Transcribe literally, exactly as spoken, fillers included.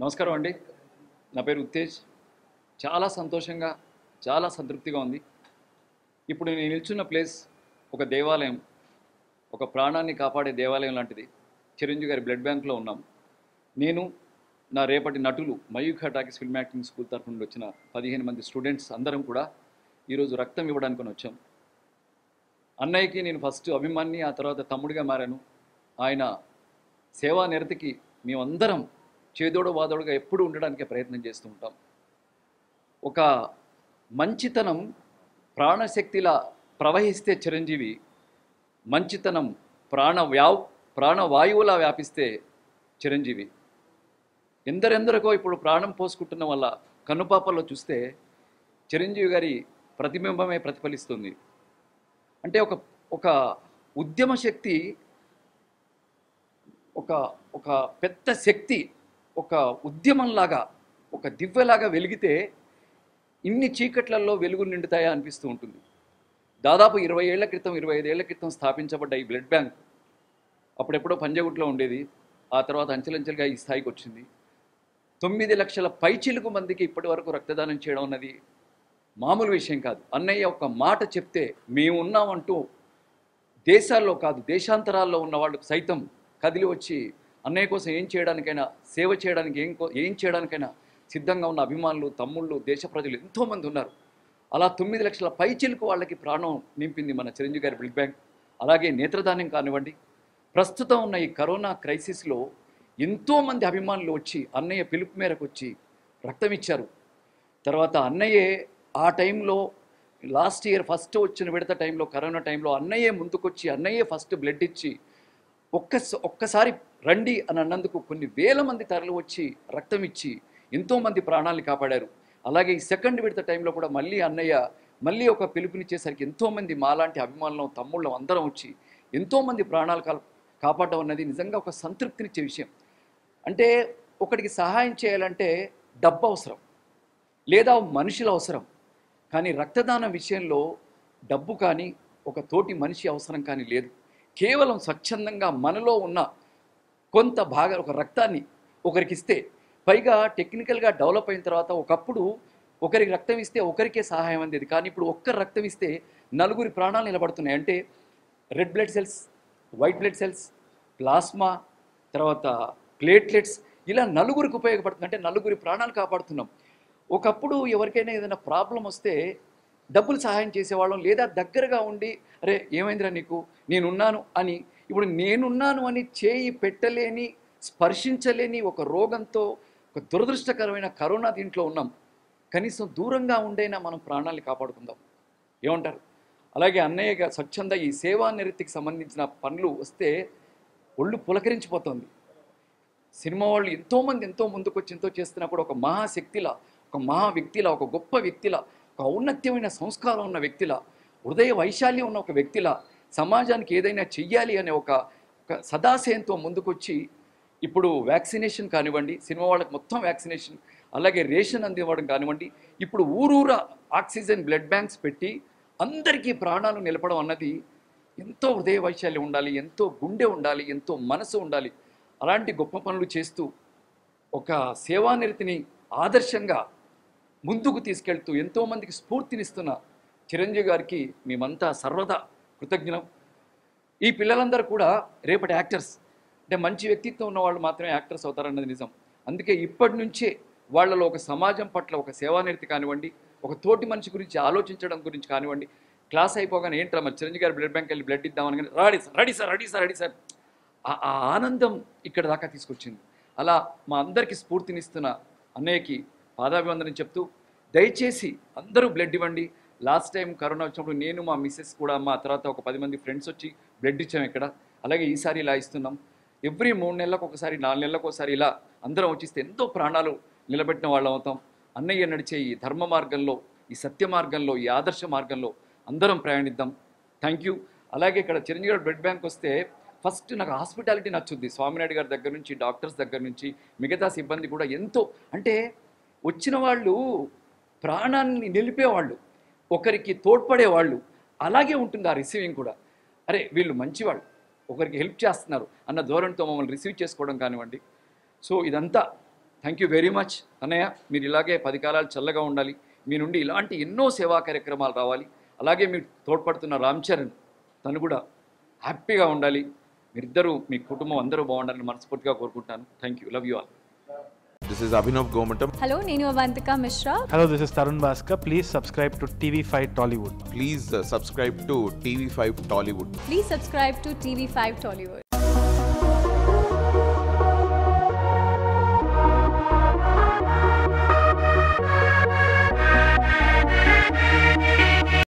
నమస్కారం అండి. నా పేరు ఉత్తేజ్. చాలా సంతోషంగా, చాలా సంతృప్తిగా ఉంది. ఇప్పుడు నేను నిల్చున్న ప్లేస్ ఒక దేవాలయం, ఒక ప్రాణాన్ని కాపాడే దేవాలయం లాంటిది. చిరంజీవి గారి బ్లడ్ బ్యాంక్లో ఉన్నాం. నేను, నా రేపటి నటులు Mayukha talkies film acting school తరఫు నుండి వచ్చిన పదిహేను మంది స్టూడెంట్స్ అందరం కూడా ఈరోజు రక్తం ఇవ్వడానికి వచ్చాం. అన్నయ్యకి నేను ఫస్ట్ అభిమాన్ని, ఆ తర్వాత తమ్ముడిగా మారాను. ఆయన సేవా నిరతికి మేమందరం చేదోడు వాదోడుగా ఎప్పుడు ఉండడానికి ప్రయత్నం చేస్తూ ఉంటాం. ఒక మంచితనం ప్రాణశక్తిలా ప్రవహిస్తే చిరంజీవి, మంచితనం ప్రాణ వ్యా ప్రాణవాయువులా వ్యాపిస్తే చిరంజీవి. ఎందరెందరికో ఇప్పుడు ప్రాణం పోసుకుంటున్న వల్ల కన్నుపాపల్లో చూస్తే చిరంజీవి గారి ప్రతిబింబమే ప్రతిఫలిస్తుంది. అంటే ఒక ఒక ఉద్యమ శక్తి, ఒక ఒక పెద్ద శక్తి, ఒక ఉద్యమంలాగా, ఒక దివ్యలాగా వెలిగితే ఇన్ని చీకట్లలో వెలుగులు నిండుతాయా అనిపిస్తూ ఉంటుంది. దాదాపు ఇరవై ఏళ్ల క్రితం ఇరవై ఐదు ఏళ్ల క్రితం స్థాపించబడ్డ ఈ బ్లడ్ బ్యాంక్ అప్పుడెప్పుడో పంజగుట్లో ఉండేది. ఆ తర్వాత అంచెలంచెలుగా ఈ స్థాయికి వచ్చింది. తొమ్మిది లక్షల పైచిలుకు మందికి ఇప్పటి వరకు రక్తదానం చేయడం అన్నది మామూలు విషయం కాదు. అన్నయ్య ఒక మాట చెప్తే మేము ఉన్నామంటూ దేశాల్లో కాదు దేశాంతరాల్లో ఉన్న వాళ్ళు సైతం కదిలి వచ్చి అన్నయ్య కోసం ఏం చేయడానికైనా, సేవ చేయడానికి ఏం ఏం చేయడానికైనా సిద్ధంగా ఉన్న అభిమానులు, తమ్ముళ్ళు, దేశ ప్రజలు ఎంతోమంది ఉన్నారు. అలా తొమ్మిది లక్షల పైచిలుకు వాళ్ళకి ప్రాణం నింపింది మన చిరంజీవి గారి బ్లడ్ బ్యాంక్. అలాగే నేత్రదానం కానివ్వండి. ప్రస్తుతం ఉన్న ఈ కరోనా క్రైసిస్లో ఎంతోమంది అభిమానులు వచ్చి అన్నయ్య పిలుపు మేరకు వచ్చి రక్తం ఇచ్చారు. తర్వాత అన్నయ్యే ఆ టైంలో లాస్ట్ ఇయర్ ఫస్ట్ వచ్చిన విడత టైంలో, కరోనా టైంలో అన్నయ్యే ముందుకొచ్చి అన్నయ్యే ఫస్ట్ బ్లడ్ ఇచ్చి ఒక్క ఒక్కసారి రండి అని అన్నందుకు కొన్ని వేల మంది తరలి వచ్చి రక్తం ఇచ్చి ఎంతోమంది ప్రాణాలను కాపాడారు. అలాగే ఈ సెకండ్ విడత టైంలో కూడా మళ్ళీ అన్నయ్య మళ్ళీ ఒక పిలుపునిచ్చేసరికి ఎంతోమంది మాలాంటి అభిమానులు, తమ్ముళ్ళం అందరం వచ్చి ఎంతోమంది ప్రాణాలు కా కాపాడడం అన్నది నిజంగా ఒక సంతృప్తినిచ్చే విషయం. అంటే ఒకటికి సహాయం చేయాలంటే డబ్బు అవసరం, లేదా మనుషుల అవసరం. కానీ రక్తదానం విషయంలో డబ్బు కానీ, ఒక తోటి మనిషి అవసరం కానీ లేదు. కేవలం స్వచ్ఛందంగా మనలో ఉన్న కొంత భాగం, ఒక రక్తాన్ని ఒకరికి ఇస్తే, పైగా టెక్నికల్గా డెవలప్ అయిన తర్వాత ఒకప్పుడు ఒకరికి రక్తం ఇస్తే ఒకరికే సహాయం అందేది. కానీ ఇప్పుడు ఒక్కరు రక్తం ఇస్తే నలుగురి ప్రాణాలు నిలబడుతున్నాయి. అంటే red blood cells, white blood cells, plasma, తర్వాత ప్లేట్లెట్స్, ఇలా నలుగురికి ఉపయోగపడుతుంది. అంటే నలుగురి ప్రాణాలు కాపాడుతున్నాం. ఒకప్పుడు ఎవరికైనా ఏదైనా ప్రాబ్లం వస్తే డబ్బులు సహాయం చేసేవాళ్ళం, లేదా దగ్గరగా ఉండి అరే ఏమైందిరా నీకు, నేనున్నాను అని. ఇప్పుడు నేనున్నాను అని చేయి పెట్టలేని, స్పర్శించలేని ఒక రోగంతో, ఒక దురదృష్టకరమైన కరోనా దీంట్లో ఉన్నాం. కనీసం దూరంగా ఉండైనా మనం ప్రాణాలు కాపాడుకుందాం. ఏమంటారు? అలాగే అన్నయ్యగా స్వచ్ఛంద ఈ సేవా నివృత్తికి సంబంధించిన పనులు వస్తే ఒళ్ళు పులకరించిపోతుంది. సినిమా వాళ్ళు ఎంతోమంది ఎంతో ముందుకొచ్చి ఎంతో చేస్తున్నప్పుడు ఒక మహాశక్తిలా, ఒక మహా వ్యక్తిలా, ఒక గొప్ప వ్యక్తిలా, ఒక ఔన్నత్యమైన సంస్కారం ఉన్న వ్యక్తిలా, హృదయ వైశాల్యం ఉన్న ఒక వ్యక్తిలా సమాజానికి ఏదైనా చెయ్యాలి అనే ఒక సదాశయంతో ముందుకొచ్చి ఇప్పుడు వ్యాక్సినేషన్ కానివ్వండి, సినిమా వాళ్ళకి మొత్తం వ్యాక్సినేషన్, అలాగే రేషన్ అందివ్వడం కానివ్వండి, ఇప్పుడు ఊరూరా ఆక్సిజన్ బ్లడ్ బ్యాంక్స్ పెట్టి అందరికీ ప్రాణాలు నిలపడం అన్నది ఎంతో హృదయ వైశాల్యం ఉండాలి, ఎంతో గుండె ఉండాలి, ఎంతో మనసు ఉండాలి. అలాంటి గొప్ప పనులు చేస్తూ ఒక సేవానిరతిని ఆదర్శంగా ముందుకు తీసుకెళ్తూ ఎంతోమందికి స్ఫూర్తినిస్తున్న చిరంజీవి గారికి మేమంతా సర్వదా కృతజ్ఞం. ఈ పిల్లలందరూ కూడా రేపటి యాక్టర్స్. అంటే మంచి వ్యక్తిత్వం ఉన్న వాళ్ళు మాత్రమే యాక్టర్స్ అవుతారన్నది నిజం. అందుకే ఇప్పటి నుంచే వాళ్ళలో ఒక సమాజం పట్ల ఒక సేవానిరతి కానివ్వండి, ఒక తోటి మనిషి గురించి ఆలోచించడం గురించి కానివ్వండి. క్లాస్ అయిపోగానే ఏంట్రా మరి చిరంజీవి గారి బ్లడ్ బ్యాంక్ వెళ్ళి బ్లడ్ ఇద్దామని కానీ ready sir ready sir ready sir ready sir ఆ ఆనందం ఇక్కడ దాకా తీసుకొచ్చింది. అలా మా అందరికీ స్ఫూర్తినిస్తున్న అన్నయ్యకి పాదాభివందనం చెప్తూ, దయచేసి అందరూ బ్లడ్ ఇవ్వండి. లాస్ట్ టైం కరోనా వచ్చినప్పుడు నేను, మా మిస్సెస్ కూడా, మా తర్వాత ఒక పది మంది ఫ్రెండ్స్ వచ్చి బ్లడ్ ఇచ్చాం ఇక్కడ. అలాగే ఈసారి ఇలా ఇస్తున్నాం. ఎవ్రీ మూడు నెలలకు ఒకసారి, నాలుగు నెలలకు ఒకసారి ఇలా అందరం వచ్చిస్తే ఎంతో ప్రాణాలు నిలబెట్టిన వాళ్ళం అవుతాం. అన్నయ్య నడిచే ఈ ధర్మ మార్గంలో, ఈ సత్య మార్గంలో, ఈ ఆదర్శ మార్గంలో అందరం ప్రయాణిద్దాం. Thank you. అలాగే ఇక్కడ చిరంజీవి గారి బ్లడ్ బ్యాంక్ వస్తే ఫస్ట్ నాకు హాస్పిటాలిటీ నచ్చుద్ది. స్వామినాయుడు గారి దగ్గర నుంచి, డాక్టర్స్ దగ్గర నుంచి, మిగతా సిబ్బంది కూడా ఎంతో, అంటే వచ్చిన వాళ్ళు ప్రాణాన్ని నిలిపేవాళ్ళు, ఒకరికి తోడ్పడేవాళ్ళు. అలాగే ఉంటుంది ఆ రిసీవింగ్ కూడా. అరే వీళ్ళు మంచివాళ్ళు, ఒకరికి హెల్ప్ చేస్తున్నారు అన్న ధోరణితో మమ్మల్ని రిసీవ్ చేసుకోవడం కానివ్వండి. సో ఇదంతా థ్యాంక్ యూ వెరీ మచ్ అన్నయ్య. మీరు ఇలాగే పది కాలాలు చల్లగా ఉండాలి. మీ నుండి ఇలాంటి ఎన్నో సేవా కార్యక్రమాలు రావాలి. అలాగే మీరు తోడ్పడుతున్న రామ్ చరణ్ తను కూడా హ్యాపీగా ఉండాలి. మీరిద్దరూ మీ కుటుంబం అందరూ బాగుండాలని మనస్ఫూర్తిగా కోరుకుంటాను. Thank you. Love you all. This is Abhinav Gomatam. Hello, Nenu Avantika Mishra. Hello, this is Tarun Bhaskar. Please subscribe to T V five Tollywood. Please uh, subscribe to T V five Tollywood. Please subscribe to T V five Tollywood.